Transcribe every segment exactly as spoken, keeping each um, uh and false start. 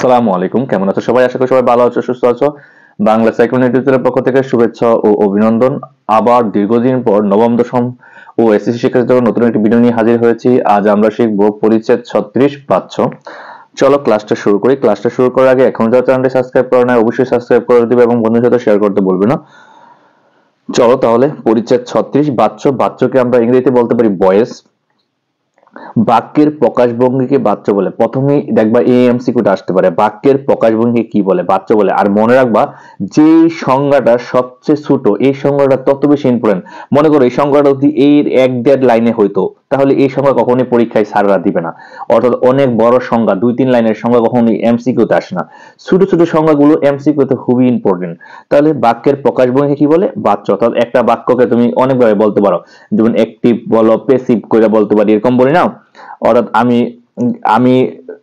আসসালামু আলাইকুম, কেমন আছো সবাই? আশা করি সবাই ভালো আছো, সুস্থ আছো। বাংলা সাইক্লোন ইউটিউবের পক্ষ থেকে শুভেচ্ছা ও অভিনন্দন। আবার দীর্ঘদিন পর নবম দশম ও এসএসসি শিক্ষার্থীদের নতুন একটি ভিডিও নিয়ে হাজির হয়েছি। আজ আমরা শিখবো পরিচ্ছেদ ছত্রিশ বাচ্চ। চলো ক্লাসটা শুরু করি। ক্লাসটা শুরু করার আগে এখন যারা চ্যানেলটি সাবস্ক্রাইব করে না অবশ্যই সাবস্ক্রাইব করে দিবে এবং বন্ধুদের সাথে শেয়ার করতে বলবে না। চলো তাহলে পরিচ্ছেদ ছত্রিশ বাচ্চ। বাচ্চকে আমরা ইংরেজিতে বলতে পারি বয়েস। বাক্যের প্রকাশভঙ্গিকে বাচ্য বলে। প্রথমেই দেখবা এই এমসিকিউটা আসতে পারে, বাক্যের প্রকাশভঙ্গি কি বলে? বাচ্য বলে। আর মনে রাখবা যে সংজ্ঞাটা সবচেয়ে ছোট এই সংজ্ঞাটা তত বেশি ইম্পর্টেন্ট। মনে করো এই সংজ্ঞাটা যদি এর এক দেড় লাইনে হইতো তাহলে এই সংজ্ঞা কখনোই পরীক্ষায় স্যাররা দিবে না। অর্থাৎ অনেক বড় সংজ্ঞা দুই তিন লাইনের সংজ্ঞা কখনোই এমসিকিউতে আসে না। ছোট ছোট সংজ্ঞাগুলো এমসিকিউতে খুবই ইম্পর্টেন্ট। তাহলে বাক্যের প্রকাশভঙ্গি কি বলে? বাচ্য। অর্থাৎ একটা বাক্যকে তুমি অনেকভাবে বলতে পারো, যেমন অ্যাক্টিভ বলো, প্যাসিভ করে বলতে পারি, এরকম বলি না। অর্থাৎ আমি আমি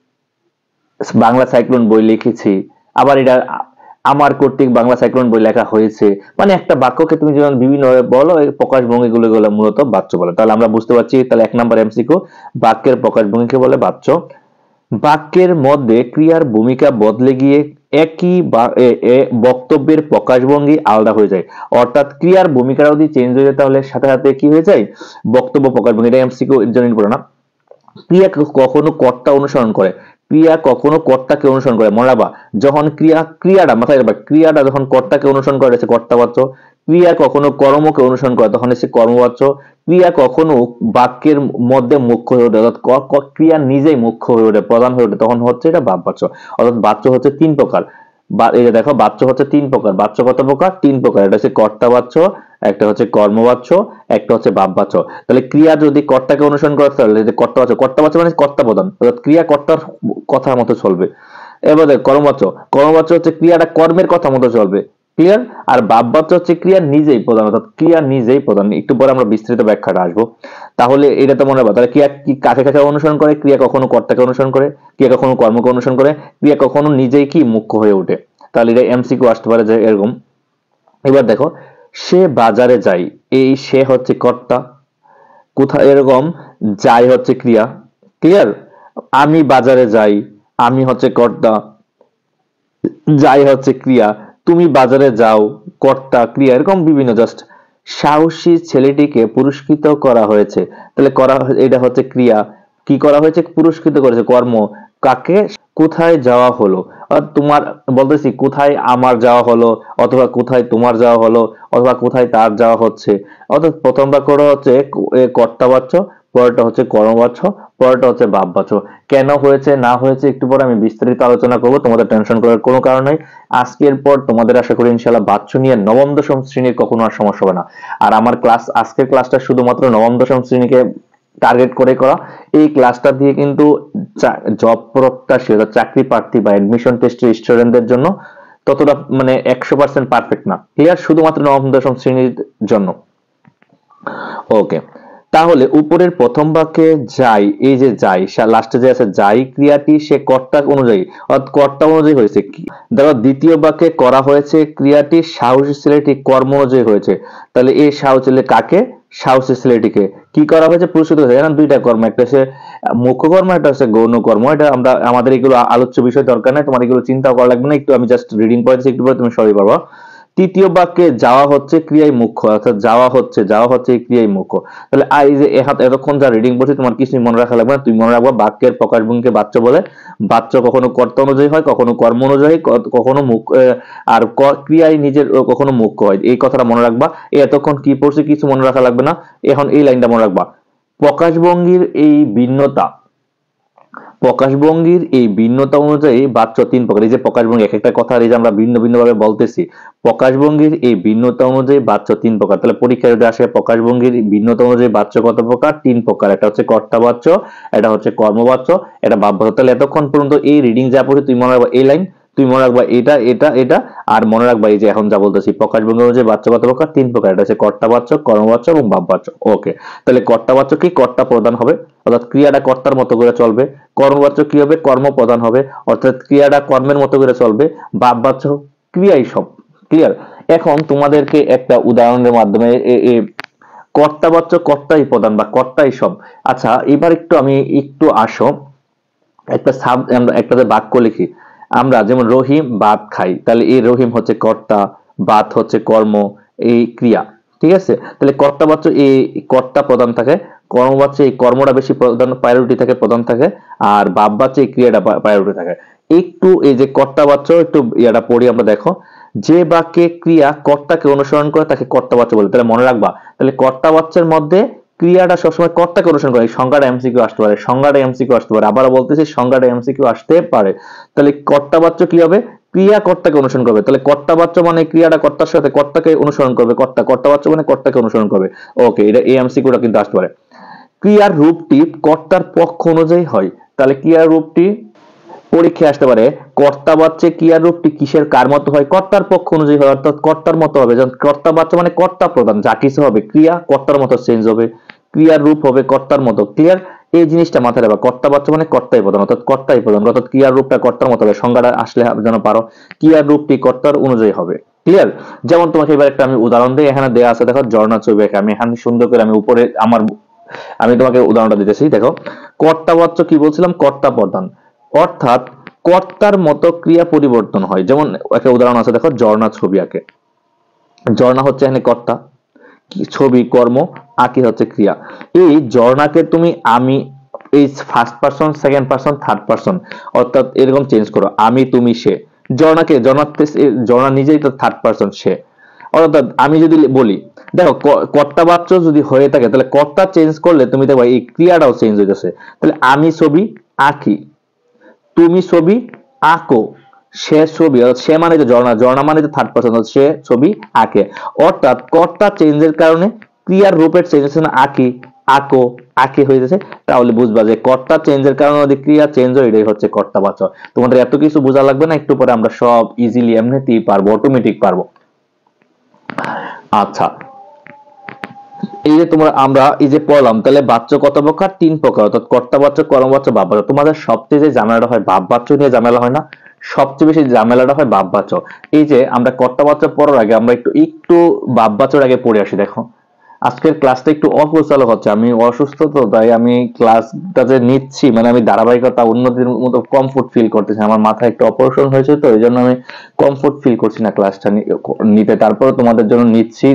বাংলা সাইক্লোন বই লিখেছি, আবার এটা আমার কর্তৃক বাংলা সাইক্লোন বই লেখা হয়েছে। মানে একটা বাক্যকে তুমি যেমন বিভিন্ন ভাবে বলো, এই প্রকাশভঙ্গি গুলো গুলো মূলত বাচ্য বলে। তাহলে আমরা বুঝতে পারছি, তাহলে এক নম্বর এমসিকিউ, বাক্যের প্রকাশভঙ্গিকে বলে বাচ্য। বাক্যের মধ্যে ক্রিয়ার ভূমিকা বদলে গিয়ে একই বক্তব্যের প্রকাশভঙ্গি আলাদা হয়ে যায়। অর্থাৎ ক্রিয়ার ভূমিকাটা যদি চেঞ্জ হয়ে যায় তাহলে সাথে সাথে কি হয়ে যায়? বক্তব্য প্রকাশভঙ্গি। এটা এমসিকিউ এর জন্য পড়ে না। ক্রিয়া কখনো কর্তা অনুসরণ করে, ক্রিয়া কখনো কর্তাকে অনুসরণ করে। মনে রাখবা, যখন ক্রিয়া ক্রিয়াটা মাথায় রাখবা, ক্রিয়াটা যখন কর্তাকে অনুসরণ করে সে কর্তাবাচ্য। ক্রিয়া কখনো কর্মকে অনুসরণ করে তখন সে কর্মবাচ্য। ক্রিয়া কখনো বাক্যের মধ্যে মুখ্য হয়ে ওঠে, অর্থাৎ ক্রিয়া নিজেই মুখ্য হয়ে ওঠে, প্রধান হয়ে ওঠে, তখন হচ্ছে এটা বাচ্য। অর্থাৎ বাচ্য হচ্ছে তিন প্রকার। এই যে দেখো, বাচ্য হচ্ছে তিন প্রকার। বাচ্য কত প্রকার? তিন প্রকার। এটা হচ্ছে কর্তাবাচ্য, একটা হচ্ছে কর্মবাচ্য, একটা হচ্ছে ভাববাচ্য। তাহলে ক্রিয়া যদি কর্তাকে অনুসরণ করে তাহলে কর্তাবাচ্য। কর্তাবাচ্য মানে কর্তা প্রধান, অর্থাৎ ক্রিয়া কর্তার কথা মতো চলবে। এবার কর্মবাচ্য, কর্মবাচ্য হচ্ছে ক্রিয়াটা কর্মের কথা মতো চলবে। ক্লিয়ার? আর ভাববাচ্য হচ্ছে ক্রিয়া নিজেই প্রধান, অর্থাৎ ক্রিয়া নিজেই প্রধান। একটু পরে আমরা বিস্তৃত ব্যাখ্যাটা আসবো। তাহলে এটা তো মনে রাখবা। তাহলে ক্রিয়া কি কাকে কাকে অনুসরণ করে? ক্রিয়া কখনো কর্তাকে অনুসরণ করে, ক্রিয়া কখনো কর্মকে অনুসরণ করে, ক্রিয়া কখনো নিজেই কি মুখ্য হয়ে ওঠে। তাহলে এটা এমসিকিউ আসতে পারে যে এরকম। এবার দেখো, সে বাজারে যায়, এই সে হচ্ছে কর্তা। কোথায়? এরকম যাই হচ্ছে ক্রিয়া। ক্লিয়ার? আমি বাজারে যাই, আমি হচ্ছে কর্তা, যাই হচ্ছে ক্রিয়া। তুমি বাজারে যাও, কর্তা ক্রিয়া। এরকম বিভিন্ন। জাস্ট সাহসী ছেলেটিকে পুরস্কৃত করা হয়েছে, তাহলে করা এটা হচ্ছে ক্রিয়া। কি করা হয়েছে? পুরস্কৃত করেছে, কর্ম। কাকে? কোথায় যাওয়া হলো, তোমার বলতেছি কোথায় আমার যাওয়া হলো, অথবা কোথায় তোমার যাওয়া হলো, অথবা কোথায় তার যাওয়া হচ্ছে। অর্থাৎ প্রথম বাক্যটা হচ্ছে কর্তাবাচ্য, পরেরটা হচ্ছে কর্মবাচ্য, পরেরটা হচ্ছে ভাববাচ্য। কেন হয়েছে না হয়েছে একটু পরে আমি বিস্তারিত আলোচনা করব, তোমাদের টেনশন করার কোনো কারণ নেই। আজকের পর তোমাদের আশা করি ইনশাআল্লাহ বাচ্য নিয়ে নবম দশম শ্রেণীর কখনো আর সমস্যা হবে না। আর আমার ক্লাস, আজকের ক্লাসটা শুধুমাত্র নবম দশম শ্রেণীকে টার্গেট করে করা। এই ক্লাসটা দিয়ে কিন্তু জব প্রত্যাশী অর্থাৎ চাকরি প্রার্থী বা এডমিশন টেস্টের স্টুডেন্টদের জন্য ততটা মানে একশো পার্সেন্ট পারফেক্ট না। ক্লিয়ার? শুধুমাত্র নবম দশম শ্রেণীর জন্য। ওকে, তাহলে উপরের প্রথম বাক্যে যাই, এই যে যাই, লাস্টে যে আছে যাই ক্রিয়াটি সে কর্তা অনুযায়ী, অর্থাৎ কর্তা অনুযায়ী হয়েছে। দেখো দ্বিতীয় বাক্যে করা হয়েছে ক্রিয়াটি সাহসী ছেলেটি কর্ম অনুযায়ী হয়েছে। তাহলে এই সাহস ছেলে কাকে? সাহসী ছেলেটিকে। কি করা হয়েছে? পুরস্কৃত হয়েছে। এখানে দুইটা কর্ম, একটা হচ্ছে মুখ্য কর্ম, একটা হচ্ছে গৌণ কর্ম। এটা আমরা আমাদের এগুলো আলোচ্য বিষয় দরকার নাই, তোমার এগুলো চিন্তা করা লাগবে না। একটু আমি জাস্ট রিডিং করে দিচ্ছি, একটু পরে তুমি সবই পারবা। তৃতীয় বাক্যে যাওয়া হচ্ছে ক্রিয়াই মুখ্য, অর্থাৎ যাওয়া হচ্ছে যাওয়া হচ্ছে এই ক্রিয়াই মুখ্য। তাহলে এই যে এতক্ষণ যা রিডিং করছি তোমার কিছুই মনে রাখা লাগবে না। তুমি মনে রাখবা বাক্যের প্রকাশভঙ্গিকে বাচ্য বলে। বাচ্য কখনো কর্তা অনুযায়ী হয়, কখনো কর্ম অনুযায়ী, কখনো মুখ্য, আর ক্রিয়াই নিজের কখনো মুখ্য হয়। এই কথাটা মনে রাখবা। এতক্ষণ কি পড়ছি কিছু মনে রাখা লাগবে না। এখন এই লাইনটা মনে রাখবা, প্রকাশভঙ্গির এই ভিন্নতা, প্রকাশভঙ্গির এই ভিন্নতা অনুযায়ী বাচ্য তিন প্রকার। এই যে প্রকাশভঙ্গি, এক একটা কথা এই যে আমরা ভিন্ন ভিন্ন ভাবে বলতেছি, প্রকাশভঙ্গির এই ভিন্নতা অনুযায়ী বাচ্য তিন প্রকার। তাহলে পরীক্ষায় যদি আসে প্রকাশভঙ্গির ভিন্নতা অনুযায়ী বাচ্য কত প্রকার? তিন প্রকার। একটা হচ্ছে কর্তাবাচ্য, এটা হচ্ছে কর্মবাচ্য, এটা ভাববাচ্য। তাহলে এতক্ষণ পর্যন্ত এই রিডিং যা পড়ছি তুই মনে রাখবা এই লাইন, তুই মনে রাখবা এটা এটা এটা, আর মনে রাখবা এই যে এখন যা বলতেছি প্রকাশভঙ্গি অনুযায়ী বাচ্য কত প্রকার? তিন প্রকার। এটা হচ্ছে কর্তাবাচ্য, কর্মবাচ্য এবং ভাববাচ্য। ওকে, তাহলে কর্তাবাচ্য কি? কর্তা প্রধান হবে, অর্থাৎ ক্রিয়াটা কর্তার মতো করে চলবে। কর্মবাচ্য কি হবে? কর্ম প্রধান হবে, অর্থাৎ ক্রিয়াটা কর্মের মতো করে চলবে। ভাববাচ্য ক্রিয়াই সব। ক্লিয়ার? এখন তোমাদেরকে একটা উদাহরণের মাধ্যমে কর্তাবাচ্য কর্তাই প্রধান বা কর্তাই সব। আচ্ছা এবার একটু আমি একটু আসো একটা সাব একটা বাক্য লিখি। আমরা যেমন রহিম ভাত খাই, তাহলে এই রহিম হচ্ছে কর্তা, ভাত হচ্ছে কর্ম, এই ক্রিয়া। ঠিক আছে, তাহলে কর্তাবাচ্য এই কর্তা প্রধান থাকে, কর্মবাচ্য এই কর্মটা বেশি প্রধান প্রায়োরিটি থাকে প্রধান থাকে, আর ভাববাচ্য এই ক্রিয়াটা প্রায়োরিটি থাকে। একটু এই যে কর্তাবাচ্য একটু ইয়াটা পড়ি আমরা, দেখো যে বাক্যে ক্রিয়া কর্তাকে অনুসরণ করে তাকে কর্তাবাচ্য বলে। তাহলে মনে রাখবা, তাহলে কর্তাবাচ্যের মধ্যে ক্রিয়াটা সবসময় কর্তাকে অনুসরণ করে। সংজ্ঞাটা এমসিকিউ আসতে পারে, সংজ্ঞাটা এমসিকিউ আসতে পারে, আবারও বলতেছি সংজ্ঞাটা এমসিকিউ আসতে পারে। তাহলে কর্তাবাচ্য কি হবে? ক্রিয়া কর্তাকে অনুসরণ করবে। তাহলে কর্তাবাচ্য মানে ক্রিয়াটা কর্তার সাথে কর্তাকে অনুসরণ করবে, কর্তা কর্তাবাচ্য মানে কর্তাকে অনুসরণ করবে। ওকে, এটা এই এমসিকিউটা কিন্তু আসতে পারে। ক্রিয়ার রূপটি কর্তার পক্ষ অনুযায়ী হয়। তাহলে ক্রিয়ার রূপটি পরীক্ষায় আসতে পারে, কর্তাবাচ্যে ক্রিয়ার রূপটি কিসের কার মতো হয়? কর্তার পক্ষ অনুযায়ী হয়, অর্থাৎ কর্তার মতো হবে। যেমন কর্তাবাচ্য মানে কর্তা প্রধান, যা কিছু হবে ক্রিয়া কর্তার মতো চেঞ্জ হবে, ক্রিয়ার রূপ হবে কর্তার মতো। ক্লিয়ার? এই জিনিসটা মাথায় রাখবা, কর্তাবাচ্য মানে কর্তাই প্রধান, অর্থাৎ কর্তাই প্রধান, অর্থাৎ ক্রিয়ার রূপটা কর্তার মতো হবে। সংজ্ঞাটা আসলে যেন পারো, ক্রিয়ার রূপটি কর্তার অনুযায়ী হবে। ক্লিয়ার? যেমন তোমাকে এবার একটা আমি উদাহরণ দিই, এখানে দেয়া আছে দেখো ঝর্ণা ছবি এঁকে, আমি এখানে সুন্দর করে আমি উপরে আমার আমি তোমাকে উদাহরণটা দিতেছি। দেখো কর্তাবাচ্য কি বলছিলাম? কর্তা প্রধান, অর্থাৎ কর্তার মতো ক্রিয়া পরিবর্তন হয়। যেমন একটা উদাহরণ আছে দেখো, ঝর্ণা ছবি আঁকে, ঝর্ণা হচ্ছে এখানে কর্তা, ছবি কর্ম, আঁকি হচ্ছে ক্রিয়া। এই ঝর্ণাকে তুমি আমি এই first person, second person, third person, অর্থাৎ এরকম চেঞ্জ করো, আমি তুমি সে। ঝর্ণাকে ঝর্ণাতে ঝর্ণা নিজেই তো থার্ড পারসন, সে। অর্থাৎ আমি যদি বলি, দেখো কর্তাবাচ্য যদি হয়ে থাকে তাহলে কর্তা চেঞ্জ করলে তুমি দেখো এই ক্রিয়াটাও চেঞ্জ হইতেছে। তাহলে আমি ছবি আঁকি, তুমি ছবি আঁকো, সে ছবি, সে মানে যে ঝর্ণা, ঝর্ণা মানে যে থার্ড পারসন, সে ছবি আঁকে। অর্থাৎ কর্তা চেঞ্জের কারণে ক্রিয়ার রূপের চেঞ্জ হচ্ছে না, আঁকি আঁকো আঁকে হয়ে যাচ্ছে। তাহলে বুঝবা যে কর্তা চেঞ্জের কারণে যদি ক্রিয়া চেঞ্জ হয়, এটাই হচ্ছে কর্তাবাচ্য। তোমাদের এত কিছু বোঝা লাগবে না, একটু পরে আমরা সব ইজিলি এমনিতেই পারবো, অটোমেটিক পারবো। আচ্ছা, এই যে তোমরা আমরা এই যে পড়লাম, তাহলে বাচ্য কত প্রকার? তিন প্রকার, অর্থাৎ কর্তাবাচ্য, কর্মবাচ্য, ভাববাচ্য। তোমাদের সবচেয়ে যে ঝামেলাটা হয় ভাববাচ্য নিয়ে ঝামেলা হয় না? সবচেয়ে বেশি ঝামেলাটা হয় ভাববাচ্য। এই যে আমরা কর্তাবাচ্য পড়ার আগে আমরা একটু একটু ভাববাচ্যর আগে পড়ে আসি। দেখো আজকের ক্লাসটা একটু অগোছালো হচ্ছে, আমি অসুস্থ তো, তাই আমি ক্লাসটা যে নিচ্ছি মানে আমি ধারাবাহিকতা অন্যদের মতো কমফোর্ট ফিল করতেছি। আমার মাথায় একটু অপারেশন হয়েছে, তো এই জন্য আমি কমফোর্ট ফিল করছি না ক্লাসটা নিতে, তারপরে তোমাদের জন্য নিচ্ছি।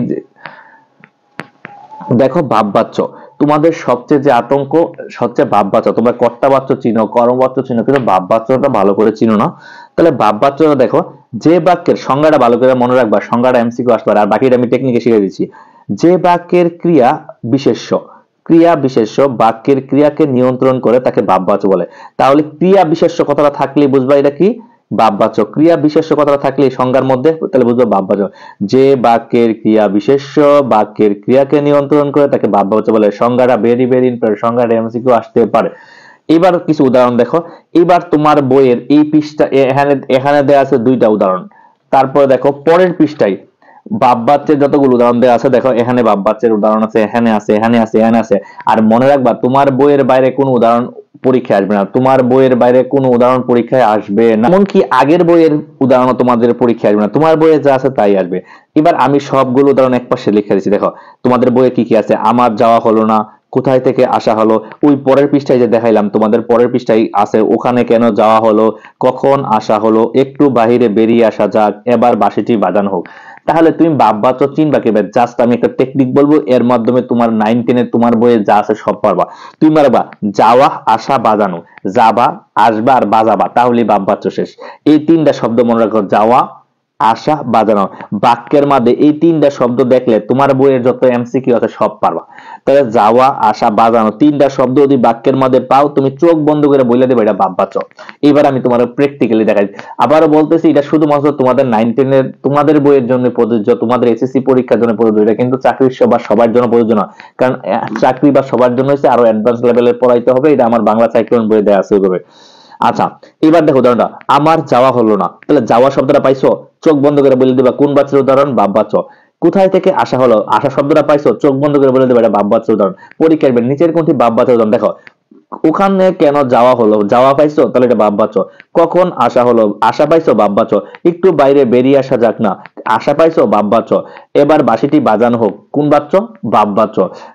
দেখো ভাববাচ্য, তোমাদের সবচেয়ে যে আতঙ্ক সবচেয়ে ভাববাচ্য। তোমরা কর্তাবাচ্য চিনো, কর্মবাচ্য চিনো, কিন্তু ভাববাচ্যটা ভালো করে চিনো না। তাহলে ভাববাচ্যটা দেখো, যে বাক্যের সংজ্ঞাটা ভালো করে মনে রাখবা, সংজ্ঞাটা এমসিকিউ আসতে পারে, আর বাকিটা আমি টেকনিকে শিখিয়ে দিচ্ছি। যে বাক্যের ক্রিয়া বিশেষ্য, ক্রিয়া বিশেষ্য বাক্যের ক্রিয়াকে নিয়ন্ত্রণ করে তাকে ভাববাচ্য বলে। তাহলে ক্রিয়া বিশেষ্য কথাটা থাকলে বুঝবা এটা কি? ভাববাচ্য। ক্রিয়া বিশেষ্য কথাটা থাকলে সংজ্ঞার মধ্যে, তাহলে বুঝবো ভাববাচ্য। যে বাক্যের ক্রিয়া বিশেষ্য বাক্যের ক্রিয়াকে নিয়ন্ত্রণ করে তাকে ভাববাচ্য বলে। সংজ্ঞাটা ভেরি ভেরি ইম্পর্টেন্ট, সংজ্ঞাটা এমসিকিউ আসতে পারে। এবার কিছু উদাহরণ দেখো। এবার তোমার বইয়ের এই পৃষ্ঠা, এখানে এখানে দেওয়া আছে দুইটা উদাহরণ। তারপরে দেখো পরের পৃষ্ঠায় ভাববাচ্যের যতগুলো উদাহরণ দেওয়া আছে, দেখো এখানে ভাববাচ্যের উদাহরণ আছে, এখানে আছে, এখানে আছে, এখানে আছে। আর মনে রাখবা, তোমার বইয়ের বাইরে কোনো উদাহরণ পরীক্ষায় আসবে না, তোমার বইয়ের বাইরে কোনো উদাহরণ পরীক্ষায় আসবে না, এমনকি আগের বইয়ের উদাহরণ তোমাদের পরীক্ষায় আসবে না, তোমার বইয়ে যা আছে তাই আসবে। এবার আমি সবগুলো উদাহরণ এক পাশে লিখে দিচ্ছি। দেখো তোমাদের বইয়ে কি কি আছে? আমার যাওয়া হলো না, কোথায় থেকে আসা হলো, ওই পরের পৃষ্ঠায় যে দেখাইলাম তোমাদের পরের পৃষ্ঠায় আছে, ওখানে কেন যাওয়া হলো, কখন আসা হলো, একটু বাহিরে বেরিয়ে আসা যাক, এবার বাঁশিটি বাজানো হোক। তাহলে তুমি ভাববাচ্য চিনবা কিভাবে? জাস্ট আমি একটা টেকনিক বলবো, এর মাধ্যমে তোমার নাইন টেনের তোমার বইয়ে যা আছে সব পারবা। তুমি পারবা যাওয়া, আসা, বাজানো, যাবা, আসবা আর বাজাবা, তাহলেই ভাববাচ্য শেষ। এই তিনটা শব্দ মনে রাখো, যাওয়া, আসা, বাজানো। বাক্যের মধ্যে এই তিনটা শব্দ দেখলে তোমার বইয়ের যত এমসিকিউ আছে সব পারবা। তাহলে যাওয়া, আসা, বাজানো তিনটা শব্দ যদি বাক্যের মধ্যে পাও, তুমি চোখ বন্ধ করে বলে দেবে এটা ভাববাচ্য। এবার আমি তোমার প্র্যাকটিক্যালি দেখাই। আবারও বলতেছি, এটা শুধুমাত্র তোমাদের নাইন টেনের তোমাদের বইয়ের জন্য প্রযোজ্য, তোমাদের এসএসসি পরীক্ষার জন্য প্রযোজ্য। এটা কিন্তু চাকরির বা সবার জন্য প্রযোজ্য না, কারণ চাকরি বা সবার জন্য হচ্ছে আরো অ্যাডভান্স লেভেলের পড়াইতে হবে। এটা আমার বাংলা সাইক্লোন বইয়ে দেওয়া আছে ওইভাবে। আচ্ছা, এবার দেখো উদাহরণটা, আমার যাওয়া হলো না। তাহলে যাওয়া শব্দটা পাইছো, চোখ বন্ধ করে বলে দিবা কোন বাচ্চার উদাহরণ? ভাববাচ্য। কোথায় থেকে আসা হলো, আসা শব্দটা পাইছো, চোখ বন্ধ করে বলে দিবা এটা ভাববাচ্যের উদাহরণ। পরীক্ষার নিচের কোনটি ভাববাচ্যের উদাহরণ? দেখো ওখানে কেন যাওয়া হলো, যাওয়া পাইছো, তাহলে এটা ভাববাচ্য। কখন আসা হলো, আসা পাইছো, ভাববাচ্য। একটু বাইরে বেরিয়ে আসা যাক না, আশা পাইছো, ভাববাচ্য। এবার বাঁশিটি বাজানো হোক, কোন বাচ্য? ভাববাচ্য।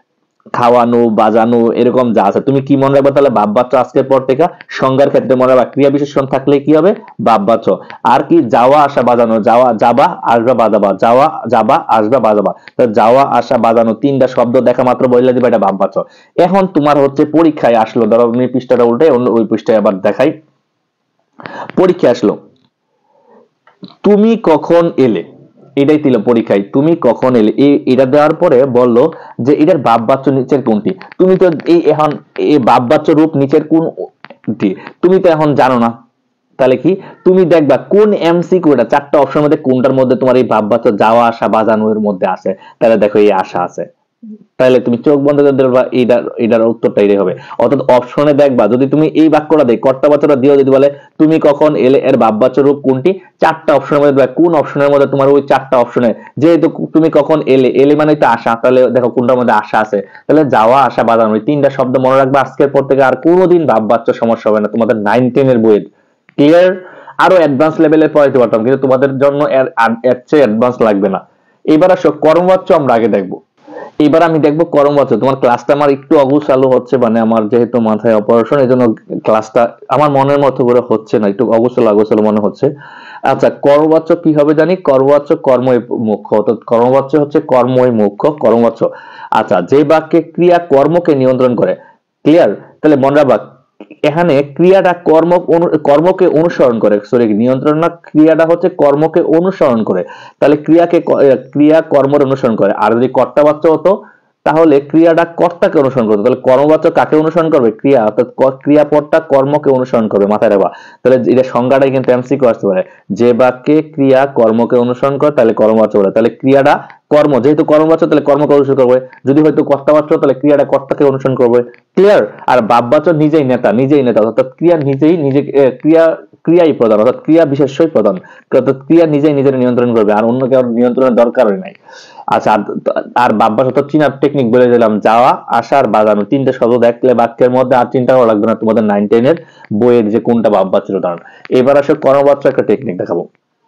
খাওয়ানো বাজানো এরকম যা আছে তুমি কি মনে রাখবে তাহলে বাপ বাচ্চা আজকের পর থেকে সংজ্ঞার ক্ষেত্রে মনে রাখবা ক্রিয়া বিশেষণ থাকলে কি হবে বাপ বাচ্চা আর কি যাওয়া আসা বাজানো যাওয়া যাবা আসবা বাজাবা যাওয়া যাবা আসবা বাজাবা তো যাওয়া আসা বাজানো তিনটা শব্দ দেখা মাত্র বলে দিবা এটা বাপ বাচ্চা এখন তোমার হচ্ছে পরীক্ষায় আসলো ধরো তুমি পৃষ্ঠাটা উল্টে অন্য ওই পৃষ্ঠায় আবার দেখাই পরীক্ষা আসলো তুমি কখন এলে এটাই দিল পরীক্ষায় তুমি কখন এলে এটা দেওয়ার পরে বললো যে এটার বাপ বাচ্চা নিচের কোনটি তুমি তো এই এখন এই বাপ বাচ্চা রূপ নিচের কোনটি তুমি তো এখন জানো না তাহলে কি তুমি দেখবা কোন এমসিকিউ এটা চারটা অপশনের মধ্যে কোনটার মধ্যে তোমার এই বাপ বাচ্চা যাওয়া আসা বাজানো এর মধ্যে আছে তাহলে দেখো এই আশা আছে তাহলে তুমি চোখ বন্ধ করে দেখবা এইটার এটার উত্তরটা এটাই হবে অর্থাৎ অপশনে দেখবা যদি তুমি এই বাক্যটা দেই কর্তা বাচ্চাটা দিও যদি বলে তুমি কখন এলে এর বাপ বাচ্চা রূপ কোনটি চারটা অপশনের মধ্যে কোন অপশনের মধ্যে তোমার ওই চারটা অপশনে যেহেতু তুমি কখন এলে এলে মানে তো আশা তাহলে দেখো কোনটার মধ্যে আশা আছে তাহলে যাওয়া আসা বাজানো এই তিনটা শব্দ মনে রাখবা আজকের পর থেকে আর কোনোদিন বাপ বাচ্চা সমস্যা হবে না তোমাদের নাইন টেন এর বইয়ের ক্লিয়ার আরো অ্যাডভান্স লেভেলে পড়াইতে পারতাম কিন্তু তোমাদের জন্য এর এর চেয়ে অ্যাডভান্স লাগবে না এবার আসো কর্মবাচ্য আমরা আগে দেখবো এবার আমি দেখবো কর্মবাচ্য তোমার ক্লাসটা আমার একটু অগোছালো হচ্ছে মানে আমার যেহেতু মাথায় অপারেশন এই জন্য ক্লাসটা আমার মনের মতো করে হচ্ছে না একটু অগোছালো অগোছালো মনে হচ্ছে আচ্ছা কর্মবাচ্য কি হবে জানি কর্মবাচ্য কর্মই মুখ্য অর্থাৎ কর্মবাচ্য হচ্ছে কর্মই মুখ্য কর্মবাচ্য আচ্ছা যে বাক্যে ক্রিয়া কর্মকে নিয়ন্ত্রণ করে ক্লিয়ার তাহলে মনে রাখবা এখানে ক্রিয়াটা কর্ম কর্মকে অনুসরণ করে সরি নিয়ন্ত্রণ না ক্রিয়াটা হচ্ছে কর্মকে অনুসরণ করে তাহলে ক্রিয়াকে ক্রিয়া কর্মের অনুসরণ করে আর যদি কর্তাবাচ্য হতো তাহলে ক্রিয়াটা কর্তাকে অনুসরণ করবে তাহলে কর্মবাচ্য কাকে অনুসরণ করবে ক্রিয়া অর্থাৎ ক্রিয়াপদটা কর্মকে অনুসরণ করবে মাথায় রাখবা তাহলে এটা সংজ্ঞাটাই কিন্তু এমসিকিউ আসতে পারে যে বাক্যে ক্রিয়া কর্মকে অনুসরণ করে তাহলে কর্মবাচ্য বলে তাহলে ক্রিয়াটা কর্ম যেহেতু কর্মবাচ্য তাহলে কর্মকে অনুসরণ করবে যদি হয়তো কর্তাবাচ্য তাহলে ক্রিয়াটা কর্তাকে অনুসরণ করবে ক্লিয়ার আর বাপবাচ্য নিজেই নেতা নিজেই নেতা অর্থাৎ ক্রিয়া নিজেই নিজে ক্রিয়া ক্রিয়াই প্রধান অর্থাৎ ক্রিয়া বিশেষই প্রধান অর্থাৎ ক্রিয়া নিজেই নিজের নিয়ন্ত্রণ করবে আর অন্য কেউ নিয়ন্ত্রণের দরকারই নাই আচ্ছা আর বাপবাচ্য তো চিনার টেকনিক বলে দিলাম যাওয়া আসা আর বাজানো তিনটে শব্দ দেখলে বাক্যের মধ্যে আর চিন্তা করা লাগবে না তোমাদের নাইন টেন এর বইয়ের যে কোনটা বাপবাচ্যের উদাহরণ এবার আসলে কর্মবাচ্য একটা টেকনিক দেখাবো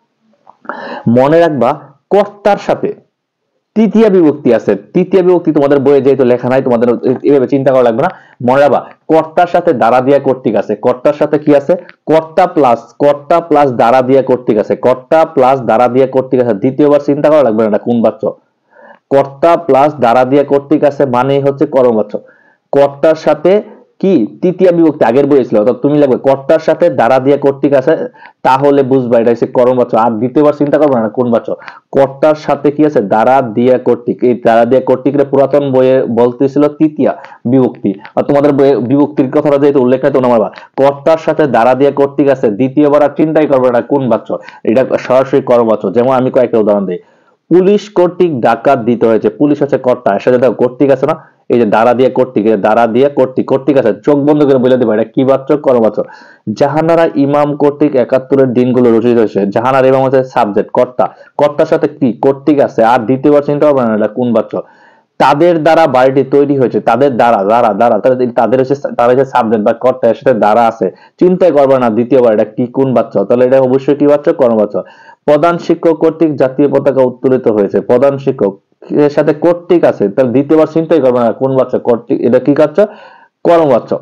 মনে রাখবা কর্তার সাথে তৃতীয় বিভক্তি আছে তৃতীয় বিভক্তি তোমাদের বইয়ে যেহেতু লেখা নাই তোমাদের এভাবে চিন্তা করা লাগবে না মনে রাখবা কর্তার সাথে দ্বারা দিয়া কর্তৃক আছে কর্তার সাথে কি আছে কর্তা প্লাস কর্তা প্লাস দ্বারা দিয়া কর্তৃক আছে কর্তা প্লাস দ্বারা দিয়া কর্তৃক আছে দ্বিতীয়বার চিন্তা করা লাগবে না কোন বাচ্য কর্তা প্লাস দ্বারা দিয়া কর্তৃক আছে মানে হচ্ছে কর্মবাচ্য কর্তার সাথে কি তৃতীয় বিভক্তি আগের বই ছিল অর্থাৎ তুমি লাগবে কর্তার সাথে দ্বারা দিয়া কর্তৃক আছে তাহলে বুঝবা এটা হচ্ছে কর্মবাচ্য আর দ্বিতীয়বার চিন্তা করবে না কোন বাচ্য কর্তার সাথে কি আছে দ্বারা দিয়া কর্তৃক এই দ্বারা দিয়া কর্তৃকের পুরাতন বইয়ে বলতেছিল তৃতীয় বিভক্তি আর তোমাদের বইয়ে বিভক্তির কথাটা যেহেতু উল্লেখ নাই তো নামাবা কর্তার সাথে দ্বারা দিয়া কর্তৃক আছে দ্বিতীয়বার আর চিন্তাই করবে না কোন বাচ্য এটা সরাসরি কর্মবাচ্য যেমন আমি কয়েকটা উদাহরণ দিই পুলিশ কর্তৃক ডাকাত দিতে হয়েছে পুলিশ হচ্ছে কর্তা এর সাথে দেখো কর্তৃক আছে না এই যে দ্বারা দিয়ে কর্তৃক দ্বারা দিয়ে কর্তৃক কর্তৃক আছে চোখ বন্ধ করে বলে দিবা এটা কি বাচ্য কর্মবাচ্য জাহানারা ইমাম কর্তৃক একাত্তরের দিনগুলো রচিত হয়েছে জাহানারা ইমাম হচ্ছে সাবজেক্ট কর্তা কর্তার সাথে কি কর্তৃক আছে আর দ্বিতীয়বার চিন্তা হবে না এটা কোন বাচ্য তাদের দ্বারা বাড়িটি তৈরি হয়েছে তাদের দ্বারা দ্বারা দ্বারা তাদের হচ্ছে তাদের হচ্ছে সাবজেক্ট বা কর্তা এর সাথে দ্বারা আছে চিন্তাই করবে না দ্বিতীয়বার এটা কি কোন বাচ্য তাহলে এটা অবশ্যই কি বাচ্য কর্মবাচ্য প্রধান শিক্ষক কর্তৃক জাতীয় পতাকা উত্তোলিত হয়েছে প্রধান শিক্ষক এর সাথে কর্তৃক আছে তাহলে দ্বিতীয়বার চিন্তাই করবে না কোন বাচ্চা কর্তৃক এটা কি কাচ্ছ কর্মবাচ্য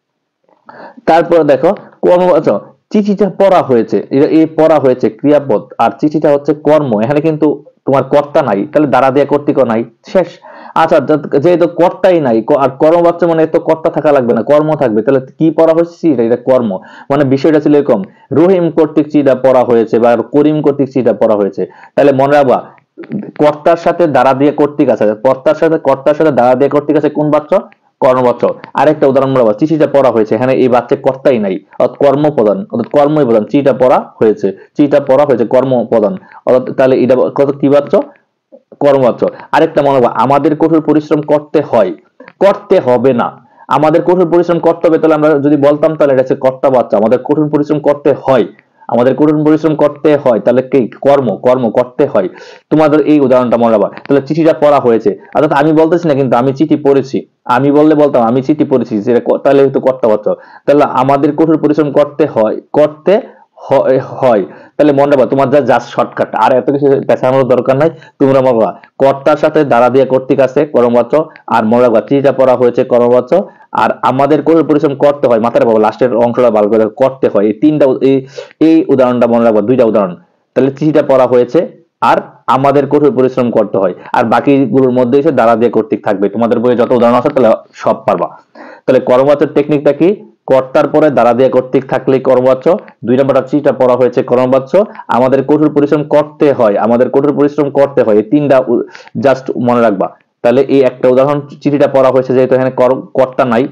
তারপরে দেখো কর্মবাচ্য চিঠিটা পড়া হয়েছে এটা এই পড়া হয়েছে ক্রিয়াপদ আর চিঠিটা হচ্ছে কর্ম এখানে কিন্তু তোমার কর্তা নাই তাহলে দ্বারা দিয়ে কর্তৃক নাই শেষ আচ্ছা যেহেতু কর্তাই নাই আর কর্মবাচ্য মানে তো কর্তা থাকা লাগবে না কর্ম থাকবে তাহলে কি পড়া হচ্ছে এটা কর্ম মানে বিষয়টা ছিল এরকম রহিম কর্তৃক চিঠিটা পড়া হয়েছে বা করিম কর্তৃক চিঠিটা পড়া হয়েছে তাহলে মনে রাখবা কর্তার সাথে দ্বারা দিয়ে কর্তৃক আছে কর্তার সাথে কর্তার সাথে দ্বারা দিয়ে কর্তৃক আছে কোন বাচ্য কর্মবাচ্য আরেকটা উদাহরণ বলবো চিঠিটা পড়া হয়েছে এখানে এই বাচ্চা কর্তাই নাই অর্থাৎ কর্ম প্রদান অর্থাৎ কর্মই প্রদান চিঠিটা পড়া হয়েছে চিঠিটা পড়া হয়েছে কর্ম প্রদান অর্থাৎ তাহলে এটা কত কি বাচ্য কর্মবাচ্য আরেকটা মনে রাখবা আমাদের কঠোর পরিশ্রম করতে হয় করতে হবে না আমাদের কঠোর পরিশ্রম করতে হবে তাহলে আমরা যদি বলতাম তাহলে এটা হচ্ছে কর্তাবাচ্য আমাদের কঠোর পরিশ্রম করতে হয় আমাদের কঠোর পরিশ্রম করতে হয় তাহলে কি কর্ম কর্ম করতে হয় তোমাদের এই উদাহরণটা মনে রাখবা তাহলে চিঠিটা পড়া হয়েছে অর্থাৎ আমি বলতেছি না কিন্তু আমি চিঠি পড়েছি আমি বললে বলতাম আমি চিঠি পড়েছি তাহলে হয়তো কর্তাবাচ্য তাহলে আমাদের কঠোর পরিশ্রম করতে হয় করতে হয়, তাহলে মনে রাখবা তোমার যা জাস্ট শর্টকাট, আর এত কিছু পেছানোর দরকার নাই। তোমরা মনে রাখবা কর্তার সাথে দ্বারা দিয়ে কর্তৃক আছে কর্মবাচ্য, আর মনে রাখবা চিঠিটা পড়া হয়েছে কর্মবাচ্য, আর আমাদের কঠোর পরিশ্রম করতে হয়, মাথায় রাখবা লাস্টের অংশটা ভালো করে করতে হয়। এই তিনটা এই এই উদাহরণটা মনে রাখবা, দুইটা উদাহরণ। তাহলে চিঠিটা পড়া হয়েছে আর আমাদের কঠোর পরিশ্রম করতে হয়, আর বাকিগুলোর মধ্যে এসে দ্বারা দিয়ে কর্তৃক থাকবে। তোমাদের বইয়ে যত উদাহরণ আছে তাহলে সব পারবা। তাহলে কর্মবাচ্যের টেকনিকটা কি? কর্তার পরে দ্বারা দিয়ে কর্তৃক থাকলেই কর্মবাচ্য, দুই নম্বরটা চিঠিটা পড়া হয়েছে কর্মবাচ্য, আমাদের কঠোর পরিশ্রম করতে হয়, আমাদের কঠোর পরিশ্রম করতে হয়, এই তিনটা জাস্ট মনে রাখবা। তাহলে এই একটা উদাহরণ, চিঠিটা পড়া হয়েছে যেহেতু এখানে কর্তা নাই,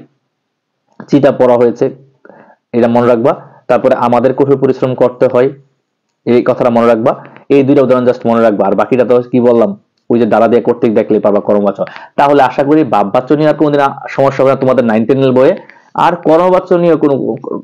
চিঠিটা পড়া হয়েছে, এটা মনে রাখবা। তারপরে আমাদের কঠোর পরিশ্রম করতে হয়, এই কথাটা মনে রাখবা। এই দুইটা উদাহরণ জাস্ট মনে রাখবা, আর বাকিটা তো কি বললাম, ওই যে দ্বারা দিয়ে কর্তৃক দেখলে পারবা কর্মবাচ্য। তাহলে আশা করি বাপবাচ্য নিয়ে আর কোনোদিন সমস্যা হবে না তোমাদের নাইন টেনের বইয়ে, আর কর্মবাচ্য নিয়ে কোনো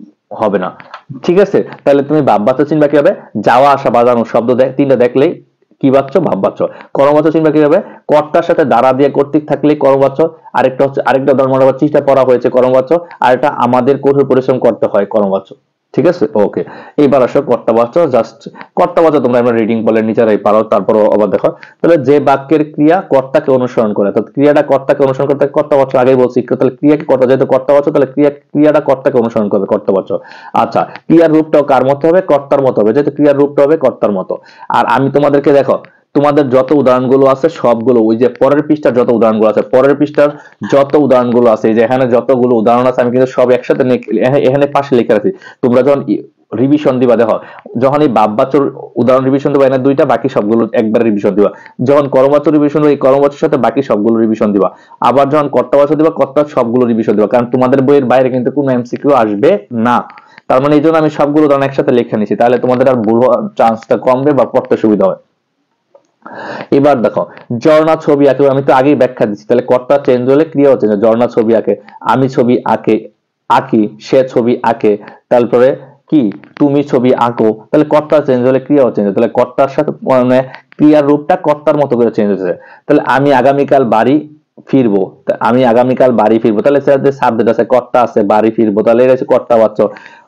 হবে না। ঠিক আছে, তাহলে তুমি বাপবাচ্য চিনবা কিভাবে? যাওয়া আসা বাজানো শব্দ তিনটা দেখলেই কি বাচ্য? ভাববাচ্য। কর্মবাচ্য চিনবা কিভাবে? কর্তার সাথে দ্বারা দিয়ে কর্তৃক থাকলেই কর্মবাচ্য। আরেকটা হচ্ছে, আরেকটা উদাহরণ মনে রাখবা, চিঠিটা পড়া হয়েছে কর্মবাচ্য, আর এটা আমাদের কঠোর পরিশ্রম করতে হয় কর্মবাচ্য। ঠিক আছে, ওকে। এইবার আসো কর্তাবাচ্য। জাস্ট কর্তাবাচ্য তোমরা আমরা রিডিং বলে নিজেরাই পারো, তারপরও আবার দেখো। তাহলে যে বাক্যের ক্রিয়া কর্তাকে অনুসরণ করে, তো ক্রিয়াটা কর্তাকে অনুসরণ করতে কর্তাবাচ্য আগেই বলছি। তাহলে ক্রিয়াকে কর্তা, যেহেতু কর্তাবাচ্য তাহলে ক্রিয়া ক্রিয়াটা কর্তাকে অনুসরণ করবে, কর্তাবাচ্য। আচ্ছা, ক্রিয়ার রূপটাও কার মতো হবে? কর্তার মতো হবে, যেহেতু ক্রিয়ার রূপটা হবে কর্তার মতো। আর আমি তোমাদেরকে দেখো, তোমাদের যত উদাহরণগুলো আছে সবগুলো ওই যে পরের পৃষ্ঠার যত উদাহরণগুলো আছে, পরের পৃষ্ঠার যত উদাহরণগুলো আছে, এই যে এখানে যতগুলো উদাহরণ আছে আমি কিন্তু সব একসাথে এখানে পাশে লিখে রাখছি। তোমরা যখন রিভিশন দিবা, দেখো যখন এই বাপবাচ্যর উদাহরণ রিভিশন দিবা এখানে দুইটা, বাকি সবগুলো একবার রিভিশন দিবা। যখন কর্মবাচ্য রিভিশন দিবা এই কর্মবাচ্যের সাথে বাকি সবগুলো রিভিশন দিবা। আবার যখন কর্তাবাচ্য দিবা কর্তার সবগুলো রিভিশন দিবা, কারণ তোমাদের বইয়ের বাইরে কিন্তু কোনো এমসিকিউ আসবে না। তার মানে এই জন্য আমি সবগুলো উদাহরণ একসাথে লিখে নিছি, তাহলে তোমাদের আর ভুল হওয়ার চান্সটা কমবে বা পড়তে সুবিধা হবে। এবার দেখো, ঝর্ণা ছবি আঁকে, আমি তো আগেই ব্যাখ্যা দিচ্ছি। তাহলে কর্তা চেঞ্জ হলে ক্রিয়া হচ্ছে, ঝর্ণা ছবি আঁকে, আমি ছবি আঁকে আঁকি, সে ছবি আঁকে, তারপরে কি তুমি ছবি আঁকো। তাহলে কর্তা চেঞ্জ হলে ক্রিয়াও চেঞ্জ, তাহলে কর্তার সাথে মানে ক্রিয়ার রূপটা কর্তার মতো করে চেঞ্জ হচ্ছে। তাহলে আমি আগামীকাল বাড়ি ফিরবো, আমি আগামীকাল বাড়ি ফিরবো, তাহলে যে সাবজেক্ট আছে কর্তা আছে, বাড়ি ফিরবো, তাহলে এটা হচ্ছে কর্তাবাচ্য।